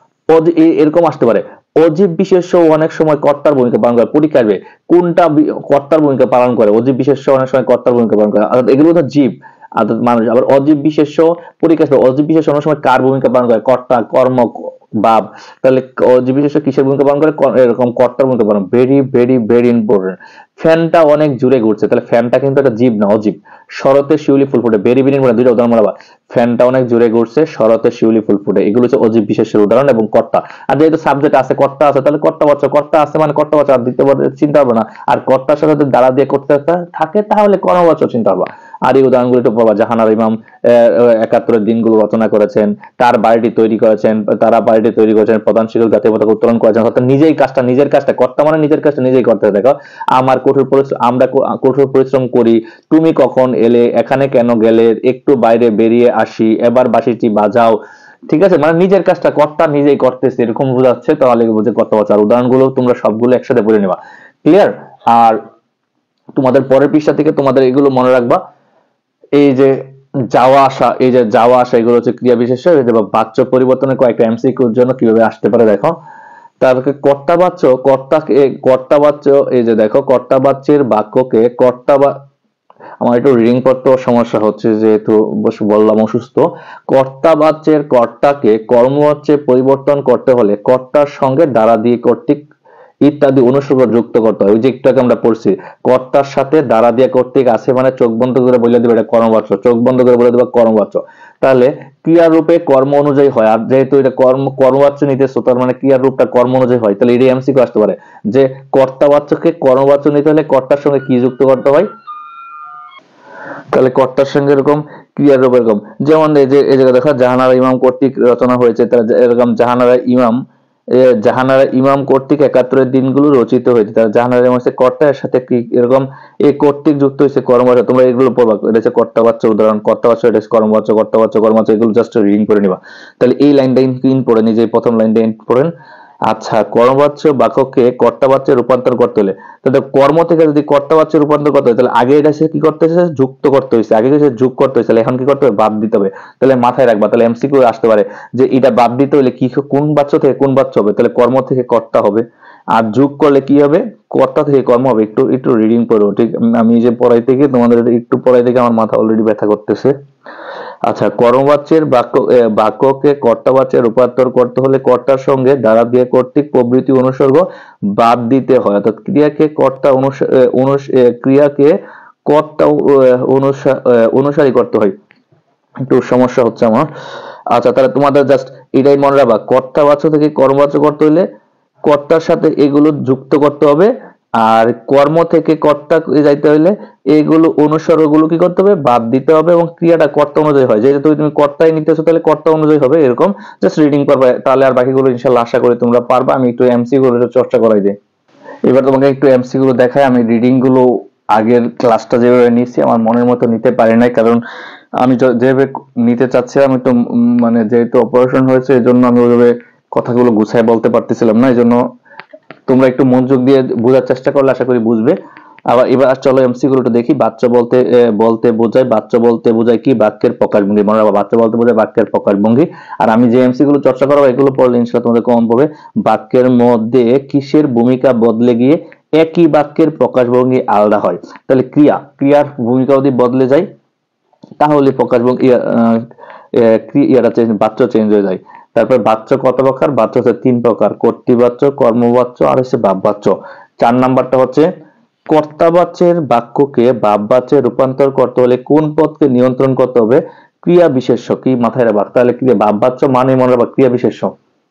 এরকম আসতে পারে। অজীব বিশেষ্য অনেক সময় কর্তার ভূমিকা পালন করে, পরীক্ষা আসবে কোনটা কর্তার ভূমিকা পালন করে। অজীব বিশেষ্য অনেক সময় কর্তার ভূমিকা পালন করে, এগুলো তো জীব মানুষ। আবার অজীব বিশেষ্য পরীক্ষা আসবে, অজীব বিশেষ্য অনেক সময় কার ভূমিকা পালন করে? কর্তা, কর্ম, ভাব। তাহলে অজীব বিশেষ্য কিসের ভূমিকা পালন করে? এরকম কর্তার ভূমিকা পালন। Very very very important. ফ্যানটা অনেক জুড়ে ঘুরছে, তাহলে ফ্যানটা কিন্তু একটা জীব না, অজীব। শরতে শিউলি ফুল ফুটে, ভেরি ভেরি ইম্পর্টেন্ট, দুইটা উদাহরণ বলা। ফ্যানটা অনেক জুড়ে ঘুরছে, শরতে শিউলি ফুল ফুটে, এগুলো হচ্ছে অজীব বিশেষের উদাহরণ এবং কর্তা। আর যেহেতু সাবজেক্ট আছে কর্তা আছে, তাহলে কর্তাবাচ্য, কর্তা আছে মানে কর্তাবাচ্য, আর দ্বিতীয় চিন্তা হবে না। আর কর্তার সাথে দ্বারা দিয়ে করতে থাকে তাহলে কর্মবাচ্য চিন্তা হবে। আর এই উদাহরণগুলো একটু পড়বা। জাহানারা ইমাম একাত্তরের দিনগুলো রচনা করেছেন, তার বাড়িটি তৈরি করেছেন, তারা বাড়িটি তৈরি করেছেন, প্রধান শিক্ষক জাতীয় পতাকা উত্তোলন করেছেন, অর্থাৎ নিজেই কাজটা নিজের কাজটা কর্তা মানে নিজের কাজটা নিজেই করতে। দেখো, আমার কঠোর পরিশ্রম, আমরা কঠোর পরিশ্রম করি, তুমি কখন এলে, এখানে কেন গেলে, একটু বাইরে বেরিয়ে আসি, এবার বাঁশিটি বাজাও। ঠিক আছে, মানে নিজের কাজটা কর্তা নিজেই করতেছে, এরকম বোঝাচ্ছে, তাহলে বুঝে কর্তাবাচ্য। আর উদাহরণগুলো তোমরা সবগুলো একসাথে পড়ে নেবা, ক্লিয়ার? আর তোমাদের পরের পৃষ্ঠা থেকে তোমাদের এগুলো মনে রাখবা। এই যে যাওয়া আসা, এই যে যাওয়া আসা এগুলো হচ্ছে ক্রিয়া বিশেষ্য। বাচ্য পরিবর্তনের কয়েকটা এমসিকিউর জন্য কিভাবে আসতে পারে দেখো। তারপরে কর্তাবাচ্য, কর্তাকে কর্তাবাচ্য, এই যে দেখো কর্তাবাচ্যের বাক্যকে কর্তা, আমার একটু রিডিং পড়তে সমস্যা হচ্ছে যেহেতু বললাম অসুস্থ। কর্তাবাচ্যের কর্তাকে কর্মবাচ্যে পরিবর্তন করতে হলে কর্তার সঙ্গে দ্বারা দিয়ে কর্তৃক ইত্যাদি অনুসর্গ যুক্ত করতে হয়। ওই যে একটু আমরা পড়ছি, কর্তার সাথে দ্বারা দিয়ে কর্তৃক আছে মানে চোখ বন্ধ করে বলে দিবে এটা কর্মবাচ্য, চোখ বন্ধ করে বলে দেবে কর্মবাচ্য। তাহলে ক্রিয়ার রূপে কর্ম অনুযায়ী হয়, আর যেহেতু এটা কর্ম কর্মবাচ্য নিতেছো তার মানে ক্রিয়ার রূপটা কর্ম অনুযায়ী হয়। তাহলে এটা এমসিকিউ আসতে পারে যে কর্তাবাচ্যকে কর্মবাচ্য নিতে হলে কর্তার সঙ্গে কি যুক্ত করতে হয়। তাহলে কর্তার সঙ্গে এরকম ক্রিয়ার রূপ এরকম, যেমন এই যে এই জায়গায় দেখো জাহানারা ইমাম কর্তৃক রচনা হয়েছে, তারা এরকম জাহানারা ইমাম জাহানারা ইমাম কর্তৃক একাত্তরের দিনগুলো রচিত হয়েছে। তারা জাহানারা ইমাম হচ্ছে কর্তা, এর সাথে কি এরকম এই কর্তৃক যুক্ত হয়েছে কর্মবাচ্য। তোমরা এগুলো পড়বা, এটা হচ্ছে কর্তাবাচ্য উদাহরণ, কর্তাবাচ্য, এটা হচ্ছে কর্মবাচ্য, কর্তাবাচ্য, কর্মবাচ্য, এগুলো জাস্ট রিডিং করে নিবা। তাহলে এই লাইনটা ইন পড়ে নিজে প্রথম লাইনটা ইন পড়েন। আচ্ছা, কর্মবাচ্য বাক্যকে কর্তাবাচ্যে রূপান্তর করতে হলে তাহলে কর্ম থেকে যদি কর্তাবাচ্যে রূপান্তর করতে হয় তাহলে আগে এটা সে কি করতে হয়েছে, যুক্ত করতে হয়েছে, আগে সে যোগ করতে হয়েছে, এখন কি করতে হবে, বাদ দিতে হবে। তাহলে মাথায় রাখবা, তাহলে এমসিকিউ আসতে পারে যে এটা বাদ দিতে হলে কি, কোন বাচ্য থেকে কোন বাচ্য হবে, তাহলে কর্ম থেকে কর্তা হবে, আর যোগ করলে কি হবে, কর্তা থেকে কর্ম হবে। একটু একটু রিডিং করো, ঠিক আমি যে পড়াই থেকে তোমাদের একটু পড়াই থেকে আমার মাথা অলরেডি ব্যথা করতেছে। আচ্ছা, কর্মবাচ্যের বাক্য বাক্যকে কর্তাবাচ্যে রূপান্তর করতে হলে কর্তার সঙ্গে দ্বারা দিয়ে কর্তৃক প্রভৃতি অনুসর্গ বাদ দিতে হয়, অর্থাৎ ক্রিয়াকে কর্তা ক্রিয়াকে কর্তা অনুসারী করতে হয়। একটু সমস্যা হচ্ছে আমার। আচ্ছা, তাহলে তোমাদের জাস্ট এটাই মনে রাখবা, কর্তাবাচ্য থেকে কর্মবাচ্য করতে হলে কর্তার সাথে এগুলো যুক্ত করতে হবে, আর কর্ম থেকে কর্তা যাইতে হইলে এইগুলো অনুসর্গগুলো কি করতে হবে, বাদ দিতে হবে, এবং ক্রিয়াটা কর্তা অনুযায়ী হয়, যেহেতু তুমি কর্তাই নিতেছো তাহলে কর্তা অনুযায়ী হবে, এরকম জাস্ট রিডিং করবে, তাহলে আর বাকিগুলো ইনশাআল্লাহ আশা করি তোমরা পারবা। আমি একটু এমসি গুলো চর্চা করাই দিই। এবার তোমাকে একটু এমসি গুলো দেখাই। আমি রিডিং গুলো আগের ক্লাসটা যেভাবে নিয়েছি আমার মনের মতো নিতে পারি নাই, কারণ আমি যেভাবে নিতে চাচ্ছিলাম একটু মানে যেহেতু অপারেশন হয়েছে এই জন্য আমি ওইভাবে কথাগুলো গুছায় বলতে পারতেছিলাম না, এই জন্য তোমরা একটু মনোযোগ দিয়ে বোঝার চেষ্টা করলে আশা করি বুঝবে। আবার এবার চলো এমসি গুলো দেখি। বাচ্চা বলতে বলতে বোঝায় বাচ্চা বলতে বোঝায় কি, বাক্যের প্রকাশভঙ্গি। মনে রাখবা, বাচ্চা বলতে বোঝায় বাক্যের প্রকাশভঙ্গি। আর আমি যে এমসি গুলো চর্চা করবো এগুলো পড়লে ইনশাআল্লাহ তোমাদের কমন পড়বে। বাক্যের মধ্যে কিসের ভূমিকা বদলে গিয়ে একই বাক্যের প্রকাশভঙ্গি আলাদা হয়। তাহলে ক্রিয়া ক্রিয়ার ভূমিকা যদি বদলে যায় তাহলে প্রকাশভঙ্গি ইয়াটা চেঞ্জ, বাচ্য চেঞ্জ হয়ে যায়। তারপর বাচ্য কত প্রকার, বাচ্য হচ্ছে তিন প্রকার, কর্তৃবাচ্য, কর্মবাচ্য আর হচ্ছে ভাববাচ্য। চার নাম্বারটা হচ্ছে কর্তাবাচ্যের বাক্যকে ভাববাচ্যে রূপান্তর করতে হলে কোন পদকে নিয়ন্ত্রণ করতে হবে, ক্রিয়া বিশেষ্য। কি মাথায় রাখবা, তাহলে ক্রিয়া ভাববাচ্য মানে মনে রাখবা ক্রিয়া বিশেষ্য।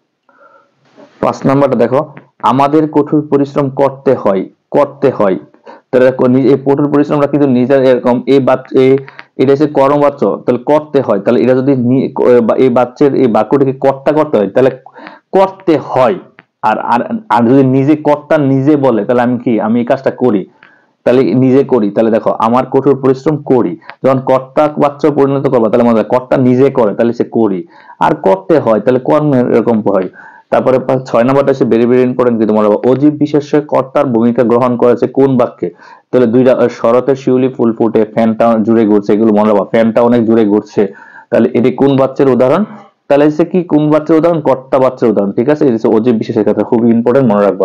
পাঁচ নাম্বারটা দেখো, আমাদের কঠোর পরিশ্রম করতে হয়, করতে হয়। তাহলে এই কঠোর পরিশ্রমটা কিন্তু নিজের এরকম এই বাচ্চা এটা হচ্ছে কর্মবাচ্য, তাহলে করতে হয়, তাহলে এটা যদি এই বাচ্চার এই বাক্যটিকে কর্তা করতে হয় তাহলে করতে হয়। আর আর যদি নিজে কর্তা নিজে বলে তাহলে আমি কি, আমি এই কাজটা করি, তাহলে নিজে করি। তাহলে দেখো, আমার কঠোর পরিশ্রম করি, যখন কর্তা বাচ্চা পরিণত করবো তাহলে মনে হয় কর্তা নিজে করে তাহলে সে করি, আর করতে হয় তাহলে কর্মের এরকম হয়। তারপরে ছয় নম্বরটা হচ্ছে ভেরি ভেরি ইম্পর্টেন্ট, কিন্তু মনে রাখবো অজীব বিশেষ্য কর্তার ভূমিকা গ্রহণ করেছে কোন বাক্যে, তাহলে দুইটা, শরতের শিউলি ফুল ফুটে ফ্যানটা জুড়ে ঘুরছে, এগুলো মনে রাখবা, ফ্যানটা অনেক জুড়ে ঘুরছে, তাহলে এটি কোন বাচ্চার উদাহরণ, তাহলে হচ্ছে কি কোন বাচ্চার উদাহরণ, কর্তা বাচ্চার উদাহরণ। ঠিক আছে, এটা অজীব বিশেষের ক্ষেত্রে খুবই ইম্পর্টেন্ট, মনে রাখবা।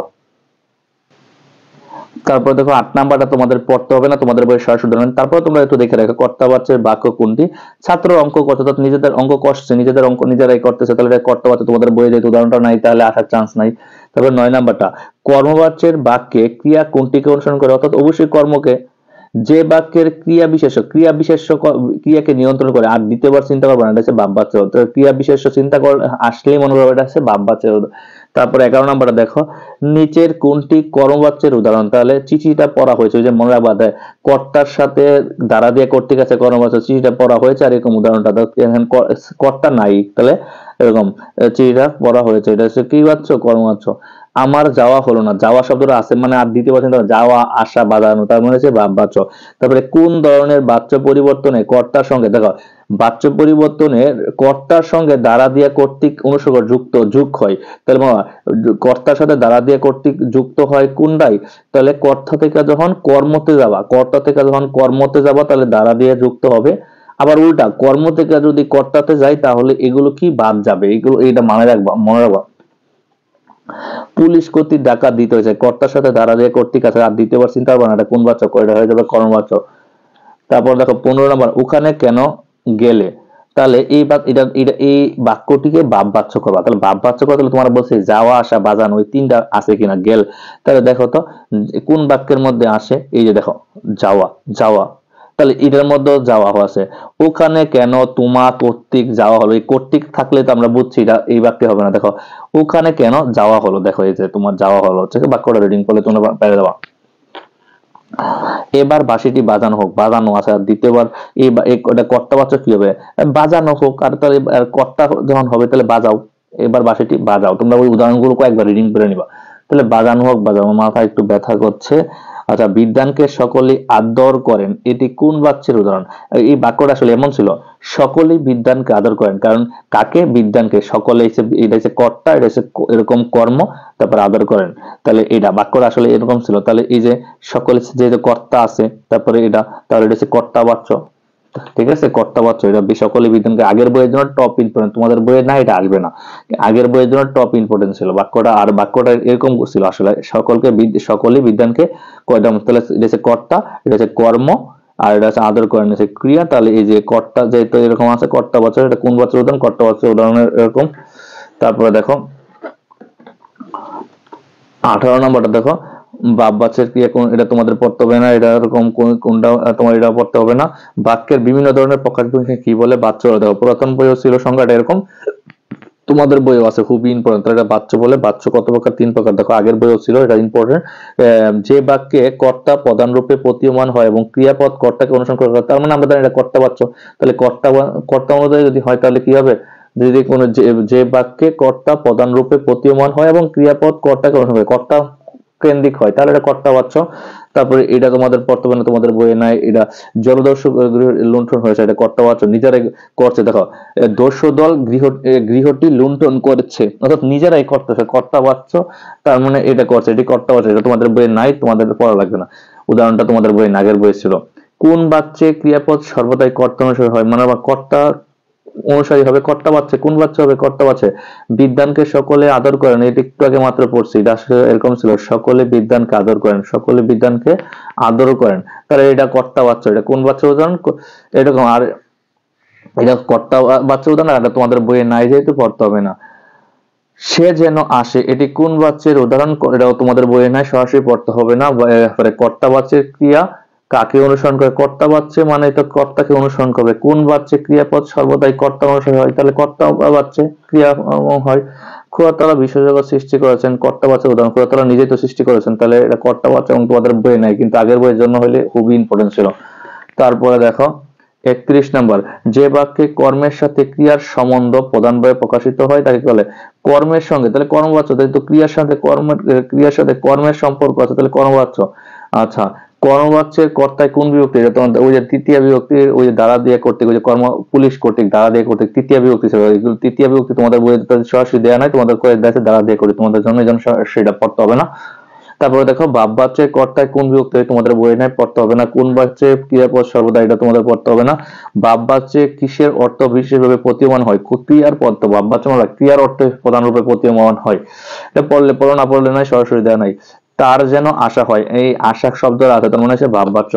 তারপর দেখো আট নাম্বারটা তোমাদের পড়তে হবে না, তোমাদের বই সরাসরি উদাহরণ। তারপর তোমরা একটু দেখে রাখো কর্তাবাচ্যের বাক্য কোনটি। ছাত্র অঙ্ক করছে, অর্থাৎ নিজেদের অঙ্ক করছে, নিজেদের অঙ্ক নিজেরাই করতেছে, তাহলে এটা কর্তাবাচ্য। তোমাদের বইয়ে যেহেতু উদাহরণটা নাই তাহলে আসার চান্স নাই। তারপর নয় নাম্বারটা, কর্মবাচ্যের বাক্যে ক্রিয়া কোনটিকে অনুসরণ করে, অর্থাৎ অবশ্যই কর্মকে, যে বাক্যের ক্রিয়া বিশেষ্য ক্রিয়া বিশেষ্য ক্রিয়াকে নিয়ন্ত্রণ করে। আর দ্বিতীয়বার চিন্তা করবো না, এটা হচ্ছে ভাববাচ্য। ক্রিয়া বিশেষ্য চিন্তা করে আসলেই মনে করবো এটা হচ্ছে ভাববাচ্য। তারপর এগারো নাম্বারটা দেখো, নিচের কোনটি কর্মবাচ্যের উদাহরণ, তাহলে চিঠিটা পড়া হয়েছে, ওই যে মনে রাখবা কর্তার সাথে দ্বারা দিয়ে কর্তৃক আছে কর্মবাচ্য, চিঠিটা পড়া হয়েছে, আর এরকম উদাহরণটা কর্তা নাই, তাহলে এরকম চিঠিটা পড়া হয়েছে, এটা হচ্ছে কি বাচ্য, কর্মবাচ্য। আমার যাওয়া হলো না, যাওয়া শব্দটা আছে মানে আর দ্বিতীয় বচন, যাওয়া আসা বাজানো, তার মানে হচ্ছে ভাববাচ্য। তারপরে কোন ধরনের বাচ্য পরিবর্তনে কর্তার সঙ্গে, দেখো বাচ্য পরিবর্তনে কর্তার সঙ্গে দ্বারা দিয়া কর্তৃক অনুসর্গ যুক্ত যোগ হয়, তাহলে কর্তার সাথে দ্বারা দিয়া কর্তৃক যুক্ত হয় কোনটাই, তাহলে কর্তা থেকে যখন কর্মতে যাবা, কর্তা থেকে যখন কর্মতে যাবা তাহলে দ্বারা দিয়ে যুক্ত হবে। আবার উল্টা, কর্ম থেকে যদি কর্তাতে যাই তাহলে এগুলো কি বাদ যাবে, এগুলো এটা মনে রাখবা, মনে রাখবা। পুলিশ কর্তৃক ডাকাত দিতে হয়েছে, কর্তার সাথে দ্বারা দিয়ে কর্তৃক আছে, আর দ্বিতীয়বার চিন্তা করবে না এটা কোন বাচ্চা, এটা হয়ে যাবে কর্মবাচ্য। তারপর দেখো পনেরো নম্বর, ওখানে কেন গেলে, তাহলে এই এটা এটা এই বাক্যটিকে ভাব বাচ্য করবা, তাহলে ভাব বাচ্য করতে হলে তোমার বলছে যাওয়া আসা বাজানো ওই তিনটা আছে কিনা, গেল, তাহলে দেখো তো কোন বাক্যের মধ্যে আসে, এই যে দেখো যাওয়া, যাওয়া, তাহলে এটার মধ্যে যাওয়া আছে। ওখানে কেন তোমার কর্তৃক যাওয়া হলো, এই কর্তৃক থাকলে তো আমরা বুঝছি এটা এই বাক্যে হবে না। দেখো ওখানে কেন যাওয়া হলো, দেখো এই যে তোমার যাওয়া হলো হচ্ছে বাক্যটা রিডিং করলে তোমরা পেরে দেবা। এবার বাঁশিটি বাজানো হোক, বাজানো আছে, আর দ্বিতীয়বার এই কর্তাবাচ্য কি হবে, বাজানো হোক, আর তাহলে কর্তা যখন হবে তাহলে বাজাও, এবার বাঁশিটি বাজাও। তোমরা ওই উদাহরণগুলো কয়েকবার রিডিং করে নিবা, তাহলে বাজানো হোক, বাজানো। মাথা একটু ব্যথা করছে, আচ্ছা, বিদ্বানকে সকলেই আদর করেন, এটি কোন বাচ্যের উদাহরণ? এই বাক্যটা আসলে এমন ছিল, সকলেই বিদ্বানকে আদর করেন, কারণ কাকে? বিদ্বানকে। সকলে এটা হচ্ছে কর্তা, এটা হচ্ছে এরকম কর্ম, তারপর আদর করেন। তাহলে এটা বাক্যটা আসলে এরকম ছিল। তাহলে এই যে সকলে যে কর্তা আছে, তারপরে এটা, তাহলে এটা হচ্ছে কর্তা বাচ্য। ঠিক আছে, কর্তা বাচ্য, এটা সকলে বিদ্বানকে। আগের বইয়ের জন্য টপ ইম্পর্টেন্ট, তোমাদের বইয়ে না এটা আসবে না, আগের বইয়ের জন্য টপ ইম্পর্টেন্ট ছিল বাক্যটা। আর বাক্যটা এরকম ছিল আসলে, সকলকে সকলেই বিদ্বানকে কয়টা, তাহলে এটা হচ্ছে কর্তা, এটা হচ্ছে কর্ম, আর এটা হচ্ছে আদর করেন হচ্ছে ক্রিয়া। তাহলে এই যে কর্তা যেহেতু এরকম আছে, কর্তা বাচ্চা, এটা কোন বাচ্চার উদাহরণ? কর্তা বাচ্চার উদাহরণের এরকম। তারপরে দেখো আঠারো নম্বরটা দেখো, বাপ বাচ্চার ক্রিয়া কোন, এটা তোমাদের পড়তে হবে না, এটা এরকম কোনটা তোমার এটা পড়তে হবে না। বাক্যের বিভিন্ন ধরনের প্রকাশ ভঙ্গি কি বলে? বাচ্চ। দেখো পুরাতন বইও ছিল সংজ্ঞাটা এরকম, তোমাদের বইও আছে, খুবই ইম্পর্টেন্ট। এটা বাচ্চ বলে, বাচ্চ কত প্রকার? তিন প্রকার। দেখো আগের বইও ছিল, এটা ইম্পর্টেন্ট। যে বাক্যে কর্তা প্রধান রূপে প্রতীয়মান হয় এবং ক্রিয়াপদ কর্তাকে অনুসরণ করে, তার মানে আমরা জানি এটা কর্তা বাচ্চ। তাহলে কর্তা কর্তা অনুযায়ী যদি হয় তাহলে কি হবে? যদি কোনো যে বাক্যে কর্তা প্রধান রূপে প্রতীয়মান হয় এবং ক্রিয়াপদ কর্তাকে অনুসরণ করে, কর্তা কেন্দ্রিক হয়, তাহলে এটা কর্তা বাচ্চ। তারপরে এটা তোমাদের পড়তে হবে না, তোমাদের বইয়ে নাই। এটা জলদস্যু লুণ্ঠন হয়েছে, এটা কর্তা বাচ্চ, নিজেরাই করছে। দেখো দস্যু দল গৃহ গৃহটি লুণ্ঠন করেছে, অর্থাৎ নিজেরাই করতেছে, কর্তা বাচ্চ, তার মানে এটা করছে, এটি কর্তা বাচ্চ। এটা তোমাদের বইয়ে নাই, তোমাদের পড়া লাগবে না। উদাহরণটা তোমাদের বইয়ে আগের বইয়ে ছিল। কোন বাচ্চে ক্রিয়াপদ সর্বদাই কর্তা অনুসারী হয়? মানে কর্তা অনুসারী হবে, কর্তা বাচ্চা। কোন বাচ্চা হবে? কর্তা বাচ্চা। বিদ্বানকে সকলে আদর করেন, এটা একটু আগে মাত্র পড়ছি, এটা আসলে এরকম ছিল, সকলে বিদ্বানকে আদর করেন, সকলে বিদ্বানকে আদর করেন। তাহলে এটা কর্তা বাচ্চা, এটা কোন বাচ্চা উদাহরণ? এরকম। আর এটা কর্তা বাচ্চা উদাহরণ, এটা তোমাদের বইয়ে নাই যেহেতু পড়তে হবে না। সে যেন আসে, এটি কোন বাচ্চের উদাহরণ? এটাও তোমাদের বইয়ে নাই, সরাসরি পড়তে হবে না। কর্তা বাচ্চের ক্রিয়া কাকে অনুসরণ করে? কর্তা বাচ্চে মানে তো কর্তাকে অনুসরণ করবে। কোন বাচ্চে ক্রিয়াপদ সর্বদাই কর্তা অনুসরণ হয়? তাহলে কর্তা বাচ্চে ক্রিয়া হয়। খোদাতলা বিশ্বজগৎ সৃষ্টি করেছেন, কর্তা বাচ্চা উদাহরণ, খোদাতলা নিজেই তো সৃষ্টি করেছেন, তাহলে এটা কর্তা বাচ্চা, এবং তোমাদের বইয়ে নাই, কিন্তু আগের বইয়ের জন্য হলে খুবই ইম্পর্টেন্ট ছিল। তারপরে দেখো একত্রিশ নম্বর, যে বাক্যে কর্মের সাথে ক্রিয়ার সম্বন্ধ প্রধানভাবে প্রকাশিত হয় তাকে বলে কর্মের সঙ্গে, তাহলে কর্মবাচ্য। তো ক্রিয়ার সাথে কর্মের, ক্রিয়ার সাথে কর্মের সম্পর্ক আছে, তাহলে কর্মবাচ্য। আচ্ছা, কর্মবাচ্যের কর্তায় কোন বিভক্তি? এটা তোমাদের ওই যে তৃতীয় বিভক্তি, ওই যে দ্বারা দিয়ে কর্তৃক, ওই যে কর্ম পুলিশ কর্তৃক, দ্বারা দিয়ে কর্তৃক, তৃতীয় বিভক্তি ছিল। এগুলো তৃতীয় বিভক্তি তোমাদের বইয়ে সরাসরি দেওয়া নাই, তোমাদের করে দেওয়া আছে দ্বারা দিয়ে কর্তৃক, তোমাদের জন্য এই জন্য সেটা পড়তে হবে না। তারপরে দেখো বাপ বাচ্চের কর্তায় কোন বিভক্তি? তোমাদের বইয়ে নাই, পড়তে হবে না। কোন বাচ্চে ক্রিয়াপদ সর্বদা, এটা তোমাদের পড়তে হবে না। বাপ বাচ্চে কিসের অর্থ বিশেষভাবে প্রতীয়মান হয়? ক্রিয়ার পদ, তো বাপ বাচ্চা মানে ক্রিয়ার অর্থে প্রধান রূপে প্রতীয়মান হয়। এটা পড়লে পড়ো, না পড়লে নাই, সরাসরি দেওয়া নাই। তার যেন আশা হয়, এই আশা শব্দ আছে, তার মানে হচ্ছে বাপ বাচ্চ।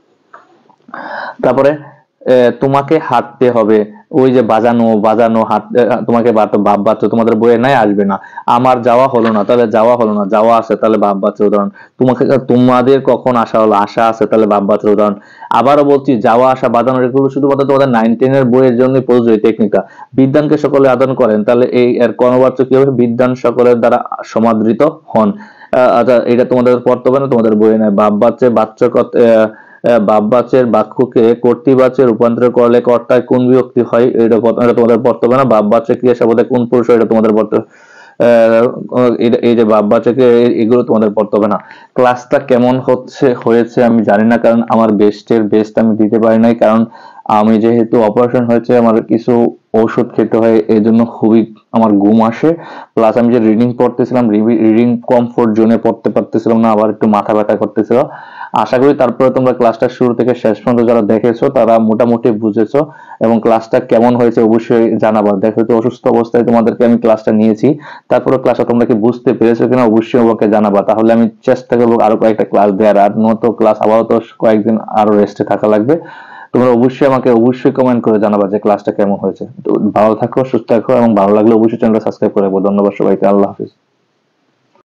তারপরে তোমাকে হাঁটতে হবে, ওই যে বাজানো বাজানো হাত, তোমাকে বাপ বাচ্চা, তোমাদের বইয়ে নাই, আসবে না। আমার যাওয়া হলো না, তাহলে যাওয়া হলো না, যাওয়া আছে, তাহলে বাপ বাচ্চার উদাহরণ। তোমাকে তোমাদের কখন আসা হলো? আশা আছে, তাহলে বাপ বাচ্চার উদাহরণ। আবারও বলছি, যাওয়া আসা বাজানো এগুলো শুধুমাত্র তোমাদের নাইন টেনের বইয়ের জন্য প্রযোজ্য টেকনিকটা। বিদ্বানকে সকলে আদর করেন, তাহলে এই এর কর্মবাচ্য কি হবে? বিদ্বান সকলের দ্বারা সমাদৃত হন। আচ্ছা, এটা তোমাদের পড়তে হবে না, তোমাদের বইয়ে নাই। বাপ বাচ্চা বাচ্চা বাপ বাচ্চের বাক্যকে কর্তৃবাচ্যে রূপান্তর করলে কর্তায় কোন বিভক্তি হয়? এটা তোমাদের পড়তে হবে না। বাপ বাচ্চা ক্রিয়া শব্দে কোন পুরুষ হয়? এটা তোমাদের পড়তে, এই যে বাপ বাচ্চাকে, এগুলো তোমাদের পড়তে হবে না। ক্লাসটা কেমন হচ্ছে হয়েছে আমি জানি না, কারণ আমার বেস্টের বেস্ট আমি দিতে পারি নাই, কারণ আমি যেহেতু অপারেশন হয়েছে, আমার কিছু ওষুধ খেতে হয়, এই জন্য খুবই আমার ঘুম আসে। প্লাস আমি যে রিডিং পড়তেছিলাম, রিডিং কমফোর্ট জোনে পড়তে পারতেছিলাম না, আবার একটু মাথা ব্যথা করতেছিল। আশা করি তারপরে তোমরা ক্লাসটা শুরু থেকে শেষ পর্যন্ত যারা দেখেছো তারা মোটামুটি বুঝেছো, এবং ক্লাসটা কেমন হয়েছে অবশ্যই জানাবা। দেখো তো অসুস্থ অবস্থায় তোমাদেরকে আমি ক্লাসটা নিয়েছি, তারপরে ক্লাসটা তোমরা কি বুঝতে পেরেছো কিনা অবশ্যই আমাকে জানাবা, তাহলে আমি চেষ্টা করবো আরো কয়েকটা ক্লাস দেওয়ার। আর নয়তো ক্লাস আবার তো কয়েকদিন আরো রেস্টে থাকা লাগবে। তোমরা অবশ্যই আমাকে অবশ্যই কমেন্ট করে জানাবা যে ক্লাসটা কেমন হয়েছে। তো ভালো থাকো, সুস্থ থাকো, এবং ভালো লাগলে অবশ্যই চ্যানেলটা সাবস্ক্রাইব করে রাখবো। ধন্যবাদ সবাইকে, আল্লাহ হাফিজ।